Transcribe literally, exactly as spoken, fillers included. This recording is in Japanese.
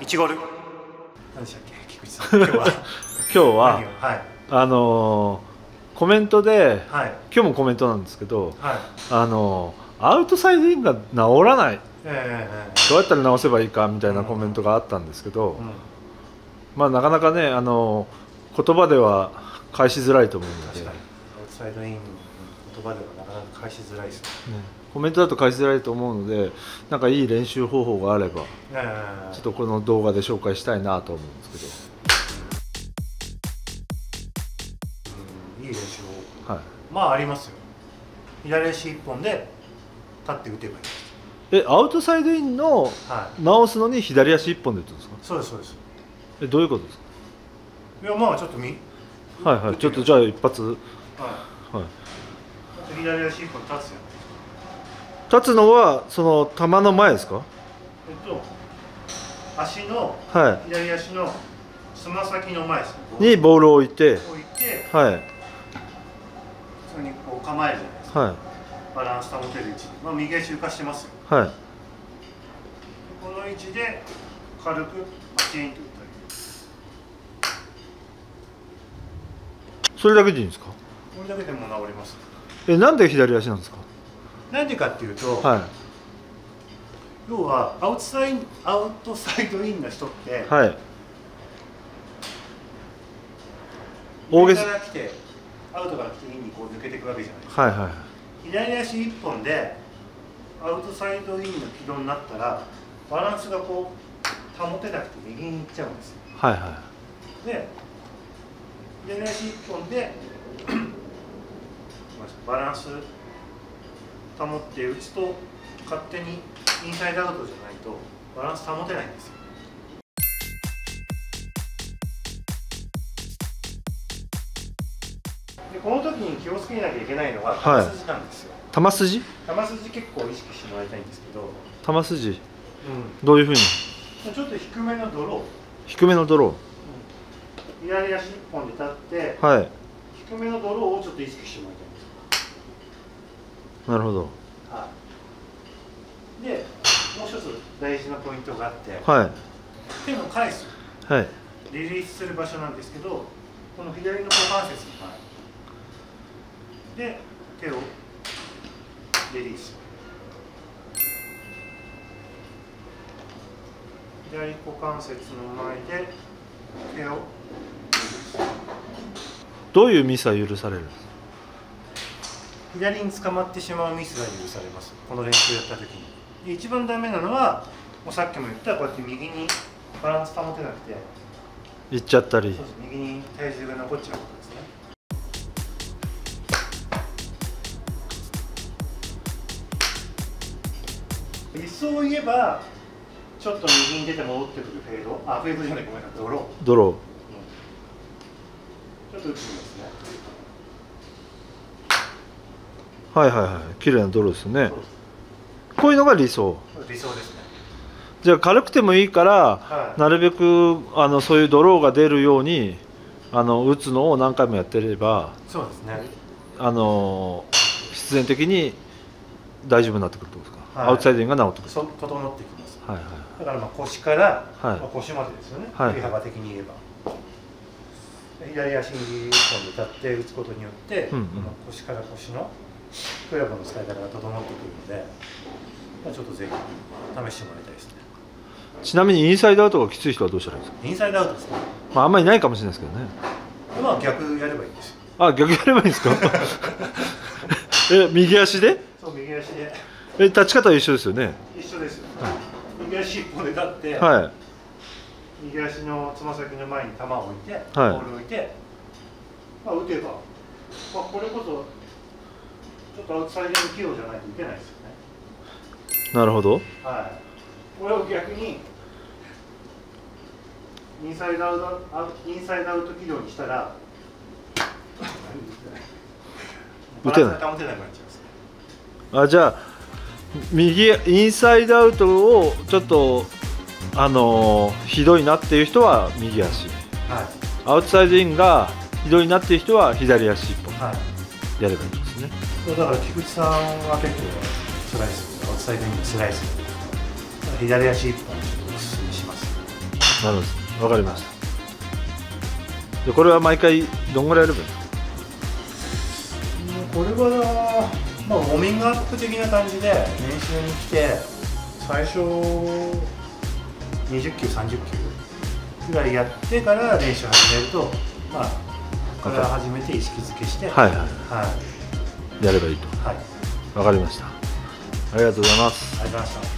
ちごる何でしたっけ、菊池さん。今日は今日は、 はい、 あのー、コメントで、 はい、 今日もコメントなんですけど、 はい、 あのー、アウトサイドインが治らない、 えー、どうやったら直せばいいかみたいなコメントがあったんですけど、うんうん、まあなかなかね、あのー、言葉では返しづらいと思うので、 確かにアウトサイドインの言葉ではなかなか返しづらいですね。ね、 コメントだと返しづらいと思うので、なんかいい練習方法があれば、 えー、 ちょっとこの動画で紹介したいなと思うんですけど。 いい練習を、はい、まあありますよ。左足一本で立って打てばいい。 え、アウトサイドインの直すのに左足一本で打つんですか？ そうですそうです。 え、どういうことですか？ いや、まあちょっとみはいはい、ちょっとじゃあ一発、はいはい、左足一本立つよ。 立つのはその球の前ですか？ えっと足の、 はい、 左足のつま先の前ですね。 にボールを置いて、 置いて、 はい、 普通にこう構えるじゃないですか。はい、バランス保てる位置で、まあ右足浮かしてますよ。はい。この位置で軽くパチンと打ったり。 それだけでいいんですか？ これだけでも治ります。 え、なんで左足なんですか？なんでかっていうと、 はい、 要はアウトサインアウトサイドインの人って、はい、大げさから来てアウトから来てインにこう抜けていくわけじゃないですか。はいはい、左足一本でアウトサイドインの軌道になったらバランスがこう保てなくて右に行っちゃうんですよ。はいはい、で左足一本でバランス保って打つと勝手にインサイドアウトじゃないとバランス保てないんですよ。でこの時に気をつけなきゃいけないのは球筋なんですよ。 球筋？ 球筋結構意識してもらいたいんですけど。 球筋？うん、どういうふうに？ ちょっと低めのドロー。 低めのドロー。 うん、左足一本で立って、はい、低めのドローをちょっと意識してもらいたいんです。 なるほど。 はい、で、もう一つ大事なポイントがあって、はい、手の返す、はい、リリースする場所なんですけど、この左の股関節の前で手をリリース。左股関節の前で手をリリース。 どういうミスは許されるんですか？ 左に捕まってしまうミスが許されます。この練習やった時に。で一番ダメなのはもうさっきも言ったこうやって右にバランス保てなくていっちゃったり、 そうです、右に体重が残っちゃうことですね。理想を言えばちょっと右に出て戻ってくるフェード、あ、フェードじゃない、ごめんなさい、ドロー。 ドロー。うん、 ちょっと打つんですね。 はいはいはい、綺麗なドローですね。こういうのが理想。 理想ですね。 じゃあ軽くてもいいから、はい、なるべくあのそういうドローが出るようにあの打つのを何回もやってれば、 そうですね。あの必然的に大丈夫になってくるってことですか。はい、アウトサイドインが治ってくる。 そう、整ってきます。はいはい。だからまあ腰から、はい、まあ腰までですよね。はい、振り幅的に言えば。左足に一本で立って打つことによって、うんうん、腰から腰のクラブの使い方が整ってくるので、まあ、ちょっとぜひ試してもらいたいですね。 ちなみにインサイドアウトがきつい人はどうしたらいいですか？ インサイドアウトですね。 まああんまりいないかもしれないですけどね。 まあ逆やればいいんですよ。 あ、逆やればいいんですか？え、右足で？ そう、右足で。 え、立ち方は一緒ですよね。 一緒ですよ。はい、右足一本で立って、はい、右足のつま先の前に球を置いて、はい、ボールを置いて、まあ、打てば、まあ、これこそちょっとアウトサイドの軌道じゃないと打てないですよね。 なるほど。はい。 これを逆にインサイドアウト、インサイドアウト軌道にしたら打てない。 保てなくなっちゃいますね。 あ、じゃあ右インサイドアウトをちょっとあのー、ひどいなっていう人は右足、はい、アウトサイドインがひどいなっていう人は左足一本やればいいんですね。 はい、だから菊池さんは結構スライス、アウトサイドインのスライス、左足一本おすすめします。 なるほど、わかりました。でこれは毎回どんぐらいやればいいの？ これは、まあ、ウォーミングアップ的な感じで練習に来て、最初にじゅっきゅうさんじゅっきゅうぐらいやってから練習始めると、まあこれから初めて意識づけして、 はいはい、はい、やればいいと。 はい、 わかりました。ありがとうございます。 ありがとうございました。